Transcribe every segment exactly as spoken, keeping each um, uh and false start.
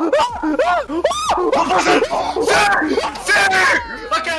¡Sí! Okay.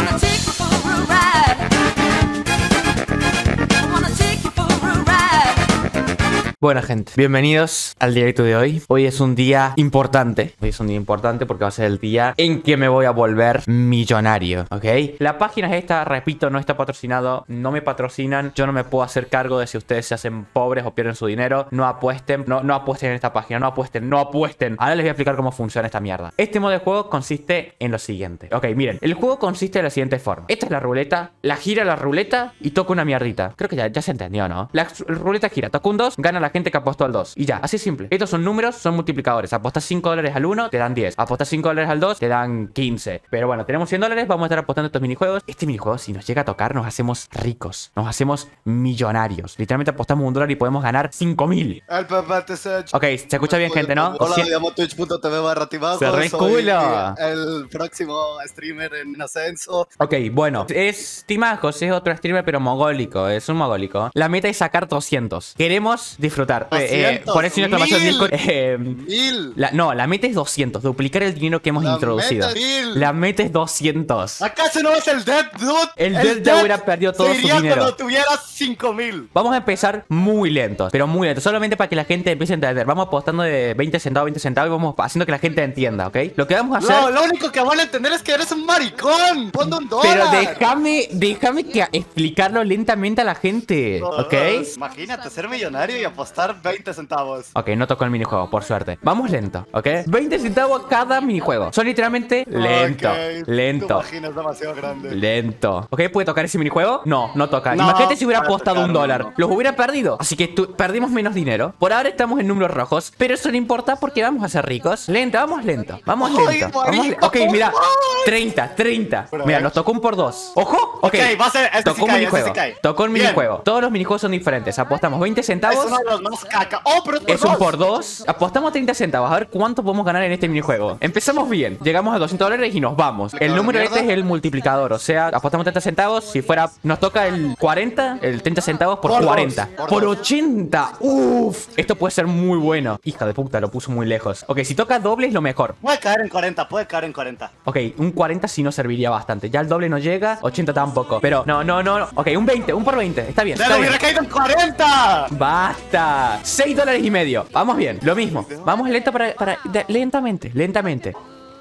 Buena gente, bienvenidos al directo de hoy. Hoy es un día importante. Hoy es un día importante porque va a ser el día en que me voy a volver millonario, ¿ok? La página es esta, repito, no está patrocinado. No me patrocinan, yo no me puedo hacer cargo de si ustedes se hacen pobres o pierden su dinero. No apuesten, no, no apuesten en esta página, no apuesten, no apuesten. Ahora les voy a explicar cómo funciona esta mierda. Este modo de juego consiste en lo siguiente. Ok, miren, el juego consiste de la siguiente forma. Esta es la ruleta, la gira la ruleta y toca una mierdita. Creo que ya, ya se entendió, ¿no? La ruleta gira, toca un dos, gana la gente que apostó al dos. Y ya, así simple. Estos son números, son multiplicadores. Apostas cinco dólares al uno, te dan diez. Apostas cinco dólares al dos, te dan quince. Pero bueno, tenemos cien dólares, vamos a estar apostando estos minijuegos. Este minijuego, si nos llega a tocar, nos hacemos ricos. Nos hacemos millonarios. Literalmente apostamos un dólar y podemos ganar cinco mil. El papá te se... Ok, se escucha bien, gente, ¿no? Hola, me llamo twitch punto tv barra tibajo. Se re culo. El próximo streamer en ascenso. Ok, bueno, es Timajos, es otro streamer pero mogólico, es un mogólico. La meta es sacar doscientos. Queremos disfrutar. Eh, por eso una exclamación Discord. Eh, Mil. la, no, la meta es doscientos, duplicar el dinero que hemos La introducido. meta es mil. La meta es doscientos. ¿Acaso no es el Dead, dude? El Dead ya hubiera perdido todo se su iría dinero. cuando tuvieras cinco mil. Vamos a empezar muy lentos, pero muy lentos, solamente para que la gente empiece a entender. Vamos apostando de veinte centavos, veinte centavos y vamos haciendo que la gente entienda, ¿ok? Lo que vamos a hacer... No, lo único que van a entender es que eres un maricón. Ponte un dólar. Pero déjame, déjame que explicarlo lentamente a la gente, ¿ok? Imagínate ser millonario y apostar veinte centavos. Ok, no tocó el minijuego, por suerte. Vamos lento, ¿ok? veinte centavos cada minijuego. Son literalmente lento, Okay. lento, Tu página es demasiado grande. lento. ¿Ok? ¿Puede tocar ese minijuego? No, no toca. No, Imagínate si hubiera para apostado tocar, un dólar. no. Los hubiera perdido. Así que tu- perdimos menos dinero. Por ahora estamos en números rojos. Pero eso no importa porque vamos a ser ricos. Lento, vamos lento. Vamos Ay, lento. Vamos le- marico, ok, mira. ay. treinta, treinta. Pero, Mira, eh. nos tocó un por dos. ¡Ojo! Ok, Ok, va a ser- este tocó sí un cae, minijuego. este sí cae. Tocó un Bien. minijuego. Todos los minijuegos son diferentes. Apostamos veinte Es centavos. uno de los más caca. Oh, pero es por Es un dos. por dos. Apostamos treinta centavos. A ver cuánto podemos ganar en este minijuego. Empezamos bien. Llegamos a doscientos dólares y nos vamos. El número este es el multiplicador. O sea, apostamos treinta centavos. Si fuera, nos toca el cuarenta, el treinta centavos por, Por dos, cuarenta. por Por dos. ochenta. Uf. Esto puede ser muy bueno. Hija de puta, lo puso muy lejos. Ok, si toca doble es lo mejor. Puede caer en cuarenta, puede caer en cuarenta. Ok, un cuarenta sí nos serviría bastante. Ya el doble no llega, ochenta tampoco. Pero no, no, no. no. Ok, un veinte, un por veinte. Está bien. ¡Ya Está lo bien. hubiera caído en cuarenta! Basta. seis dólares y medio. Vamos bien, lo mismo. Vamos lento para... para de- lentamente, lentamente.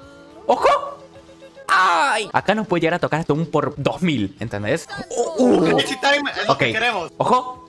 ¡Ojo! ¡Ay! Acá nos puede llegar a tocar hasta un por dos mil, ¿entendés? Uh, uh. Crazy Time es lo Ok, que queremos. ojo.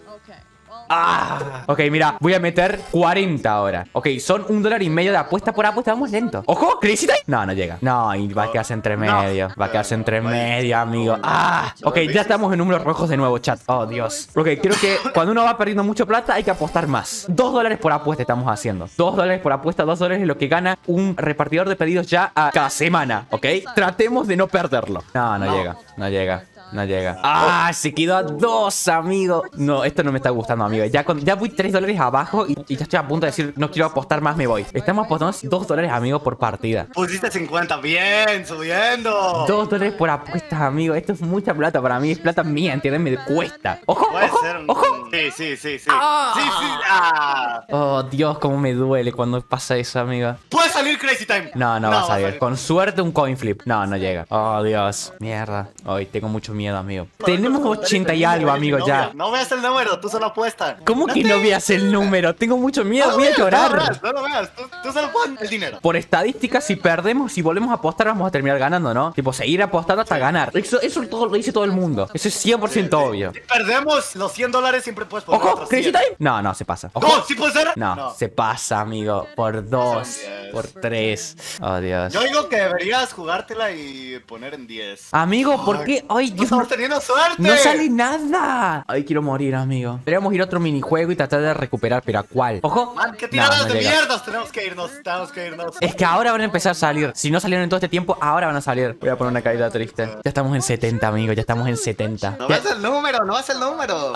Ah, ok, mira, voy a meter cuarenta ahora. Ok, son un dólar y medio de apuesta por apuesta. Vamos lento. ¡Ojo! ¿Crazy Time? No, no llega. No, y va a quedarse entre medio. Va a quedarse entre medio, amigo. Ah, ok, ya estamos en números rojos de nuevo, chat. Oh, Dios. Ok, creo que cuando uno va perdiendo mucho plata hay que apostar más. Dos dólares por apuesta estamos haciendo. Dos dólares por apuesta, dos dólares es lo que gana un repartidor de pedidos ya a cada semana, ¿ok? Tratemos de no perderlo. No, no, No. llega, no llega. No llega. Ah, se quedó a dos, amigo. No, esto no me está gustando, amigo. Ya, con, ya voy tres dólares abajo y, y ya estoy a punto de decir, no quiero apostar más, me voy. Estamos apostando dos dólares, amigo, por partida. Pusiste cincuenta, bien, subiendo. Dos dólares por apuestas, amigo. Esto es mucha plata para mí. Es plata mía, ¿entiendes? Me cuesta. ¡Ojo! Puede ¡Ojo! ser un... ¡Ojo! Sí, sí, sí, sí. Ah. Sí, sí. Ah. Oh, Dios, cómo me duele cuando pasa eso, amigo. Puede salir Crazy Time. No, no, va a salir. Con suerte un coin flip. No, no llega. Oh, Dios. Mierda. Hoy tengo mucho miedo, amigo. Tenemos ochenta y algo, amigo, ya. No veas el número, tú solo apuesta. ¿Cómo que no veas el número? Tengo mucho miedo, No voy a veas, No lo llorar. veas, no lo veas. Tú, tú solo pon el dinero. Por estadística, si perdemos, si volvemos a apostar, vamos a terminar ganando, ¿no? Tipo, seguir apostando hasta ganar. Eso, eso todo, lo dice todo el mundo. Eso es cien por ciento obvio. Si perdemos los cien dólares, siempre puedes poner ¡Ojo! otros ¿Crazy cien. Time? No, no, se pasa. Ojo. No, ¿sí puede ser? No, se pasa, amigo. Por dos, Son diez. por tres. Oh, Dios. Yo digo que deberías jugártela y poner en diez. Amigo, ¿por Ay, qué? Ay, No Dios, estamos teniendo suerte. no sale nada. Ay, quiero morir, amigo. Deberíamos ir a otro minijuego y tratar de recuperar, pero ¿a cuál? Ojo. Man, qué No, tiradas no de llega. mierdas. Tenemos que irnos, tenemos que irnos. Es que ahora van a empezar a salir. Si no salieron en todo este tiempo, ahora van a salir. Voy a poner una caída triste. Ya estamos en setenta, amigo. Ya estamos en setenta. No Ya- ves el número, no ves el número.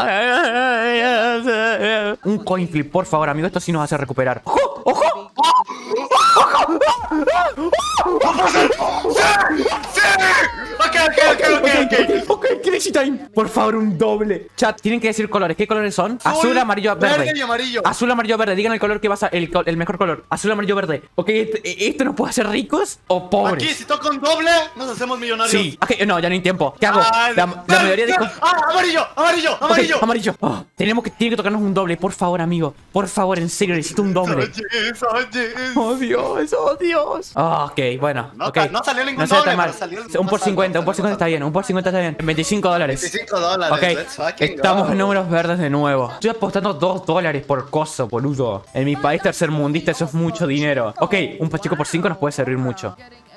Un coin flip, por favor, amigo. Esto sí nos hace recuperar. ¡Ojo! ¡Ojo! ¡Sí! Ok, ok, ok, ok, ok. Ok, Crazy Time. Por favor, un doble. Chat, tienen que decir colores. ¿Qué colores son? Azul, amarillo, verde. Verde y amarillo. Azul, amarillo, verde. Digan el color que vas a. El, co- el mejor color. Azul, amarillo, verde. Ok, ¿este- ¿esto nos puede hacer ricos o pobres? Aquí, si toca un doble, nos hacemos millonarios. Sí. Ok, no, ya no hay tiempo. ¿Qué hago? Ah, La, la verde. mayoría de. Ah, amarillo, amarillo, Ok, amarillo. amarillo. Oh, tenemos que, tiene que tocarnos un doble, por favor, amigo. Por favor, en serio, necesito un doble. Oyes, oyes. Oh, Dios, oh, Dios. Oh, ok, bueno. No, okay. no salió ningún No sale doble, tan mal. pero salió el Un por más cincuenta, alto, un por salió cincuenta está más bien, un por cincuenta está bien. veinticinco dólares. veinticinco dólares. Ok, let's fucking estamos go. en números verdes de nuevo. Estoy apostando dos dólares por coso, boludo. En mi país tercermundista eso es mucho dinero. Ok, un pachico por cinco nos puede servir mucho.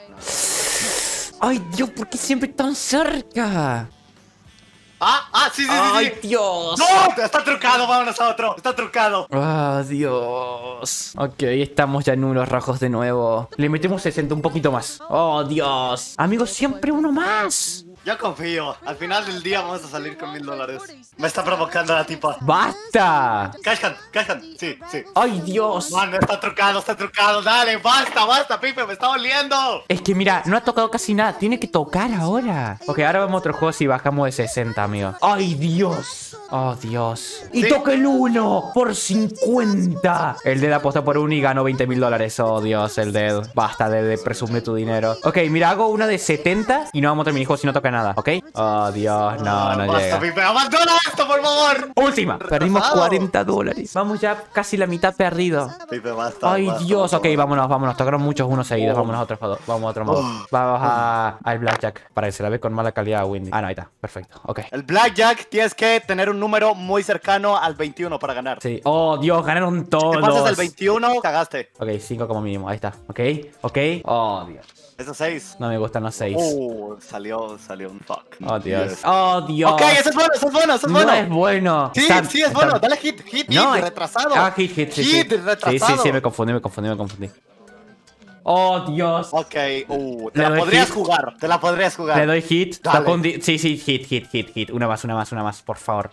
Ay, Dios, ¿por qué siempre tan cerca? Ah, ah, sí, sí, sí. Ay, sí. Dios. ¡No! Está trucado, vámonos a otro. Está trucado. Ah, Dios. Ok, estamos ya en números rojos de nuevo. Le metemos sesenta, un poquito más. Oh, Dios. Amigos, siempre uno más. Yo confío. Al final del día vamos a salir con mil dólares. Me está provocando la tipa. ¡Basta! Cash hand, cash hand. Sí, sí. ¡Ay, Dios! Mano, está trucado, está trucado. Dale, basta, basta, Pipe, me está oliendo. Es que mira, no ha tocado casi nada. Tiene que tocar ahora. Ok, ahora vamos a otro juego si bajamos de sesenta, amigo. ¡Ay, Dios! ¡Oh, Dios! ¡Y Sí. toca el uno por cincuenta! El Dead apostó por uno y ganó veinte mil dólares. ¡Oh, Dios! El Dead. Basta de, de presumir tu dinero. Ok, mira, hago una de setenta y no vamos a terminar el juego si no toca nada, ¿ok? ¡Oh, Dios! No, no basta, llega. Pipe, abandona esto, por favor. Última. Perdimos Retrasado. cuarenta dólares. Vamos ya casi la mitad perdido. Pipe, basta. Ay, basta, Dios, basta, ok, basta. vámonos, vámonos. Tocaron muchos unos seguidos. Vámonos a otro juego. Vamos a otro modo. Oh. Vamos a, al Blackjack. Para que se la ve con mala calidad a Windy. Ah, no, ahí está. Perfecto. Ok. El Blackjack tienes que tener un número muy cercano al veintiuno para ganar. Sí. Oh, Dios, ganaron Si pasas todos. el veintiuno, cagaste. Ok, cinco como mínimo. Ahí está. Ok, ok. Oh, Dios. Esos seis. No me gustan los seis. Uh, salió, salió un fuck. Oh, Dios. Yes. Oh, Dios. Ok, eso es bueno, eso es bueno, eso es No bueno. es bueno. Sí, Está- sí, es está- bueno. Dale hit, hit, No, hit, es- retrasado. Ah, hit, hit, sí, Hit, sí. retrasado. Sí, sí, sí, me confundí, me confundí, me confundí. Oh, Dios. Ok, uh, te Le la doy podrías hit. jugar, te la podrías jugar. Le doy hit. Dale. Tapo un di- Sí, sí, hit, hit, hit, hit. Una más, una más, una más, por favor.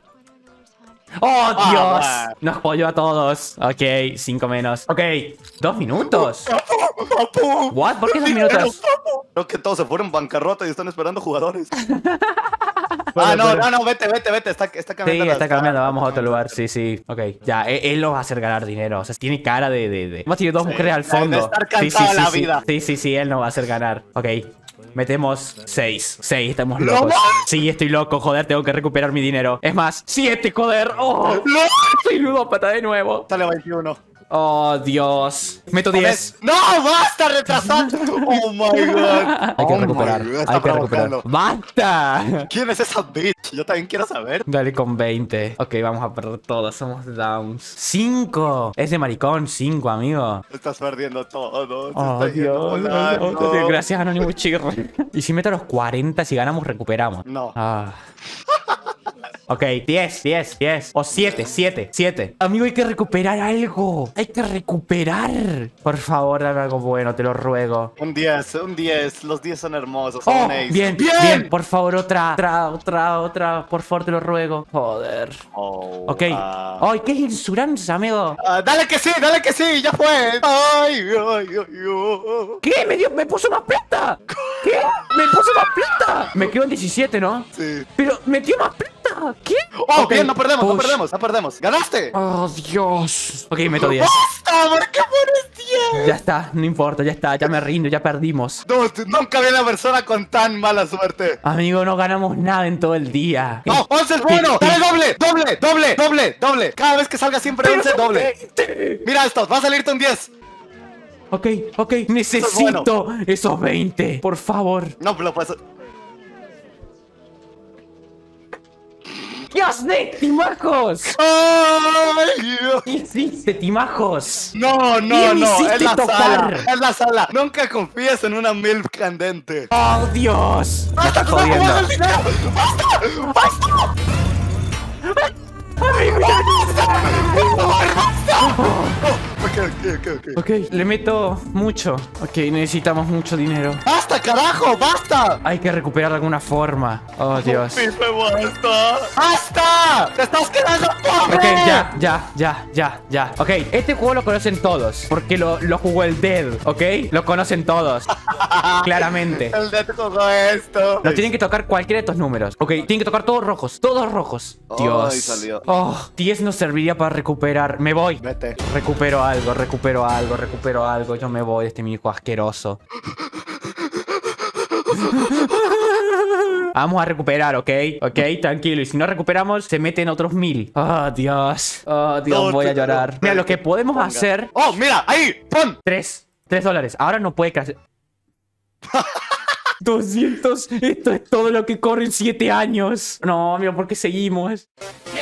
¡Oh, Ah, Dios! bueno. Nos apoyó a todos. Ok, cinco menos. Ok, dos minutos. Papu, ¿What? ¿Por qué dos dinero, minutos? papu. Creo que todos se fueron bancarrota y están esperando jugadores. Bueno, ah, no, pero- no, no, vete, vete, vete. Está, está Sí, cambiando. las está cambiando. caras. Vamos a otro lugar. Sí, sí. Ok, ya. Él, él lo va a hacer ganar dinero. O sea, tiene cara de. de, de... Además, tiene dos Sí, mujeres al de fondo. estar Sí, sí, cansado sí, la sí. vida. Sí, sí, sí. Él nos va a hacer ganar. Ok. Metemos seis. seis, estamos ¿No locos. más? Sí, estoy loco, joder, tengo que recuperar mi dinero. Es más, siete, joder. ¡Oh! ¡No! Soy ludópata de nuevo. Sale veintiuno. Oh, Dios. Meto diez. ¡No! ¡Basta, retrasado! ¡Oh, my God! Hay que Oh, recuperar. my God, está Hay que recuperar. provocando. ¡Basta! ¿Quién es esa bitch? Yo también quiero saber. Dale con veinte. Ok, vamos a perder todo. Somos downs. cinco. Es de maricón. cinco, amigo. Estás perdiendo todo. se Oh, está yendo Dios. volando. Dios, Gracias, Anónimo Chirre. Y si meto a los cuarenta, si ganamos, recuperamos. No. Ah. Ok, diez, diez, diez. O siete, siete, siete. Amigo, hay que recuperar algo. Hay que recuperar. Por favor, dame algo bueno, te lo ruego. Un diez, un diez. Los diez son hermosos. Oh, son un ace. bien, ¡Bien! bien. Por favor, otra, otra, otra, otra. Por favor, te lo ruego. Joder. Oh, Ok. ah. Ay, ¿qué es insurance, amigo? Ah, dale que sí, dale que sí, ya fue. Ay, ay, ay, ay. ¿Qué? ¿Me, dio, me puso más plata? ¿Qué? ¿Me puso más plata? Me quedo en diecisiete, ¿no? Sí. Pero metió más plata. ¿Qué? Oh, Ok, bien, no perdemos, no push. perdemos, no perdemos. ¡Ganaste! Oh, Dios. Ok, meto diez. ¡Basta! ¿Por qué pones diez? Ya está, no importa, ya está, ya me rindo, ya perdimos. No, tú- nunca vi a una persona con tan mala suerte. Amigo, no ganamos nada en todo el día. ¡No! ¡once es bueno! ¡Dale doble! ¡Doble! ¡Doble! ¡Doble! ¡Doble! Cada vez que salga siempre Pero once, son doble. veinte. Mira esto, va a salirte un diez. Ok, ok, necesito esos veinte, por favor. No, pero pues. ¿Qué haces, timajos? ¡Ay! Dios. ¿Qué hiciste, timajos? No, no, ¿Qué me no, hiciste es la tocar? sala, es la sala. Nunca confíes en una milf candente. ¡Oh, Dios! Me ¡Basta, estás tú estás jugando el jodiendo. dinero! ¡Basta! ¡Basta! Ok, ok, ok, ok. Ok, le meto mucho. Ok, necesitamos mucho dinero. ¡Basta! ¡Basta, carajo! ¡Basta! Hay que recuperar de alguna forma. Oh, Dios. Pipe, basta. ¡Basta! ¡Te estás quedando pobre! Ok, ya, ya, ya, ya, ya. Ok, este juego lo conocen todos. Porque lo, lo jugó el Dead, ¿ok? Lo conocen todos. Claramente. El Dead jugó esto. Lo tienen que tocar cualquiera de estos números. Ok, tienen que tocar todos rojos. Todos rojos. Dios. Ay, salió. Oh, diez nos serviría para recuperar. Me voy. Vete. Recupero algo, recupero algo, recupero algo. Yo me voy de este minijuego asqueroso. Vamos a recuperar, ¿ok? Ok, tranquilo. Y si no recuperamos, se meten otros mil. Oh, Dios. Oh, Dios, No, voy a no, llorar. no. Mira, lo que podemos Ponga. hacer... ¡Oh, mira! ¡Ahí! ¡Pon! Tres. Tres dólares. Ahora no puede crecer. doscientos. Esto es todo lo que corre en siete años. No, amigo, ¿por qué seguimos?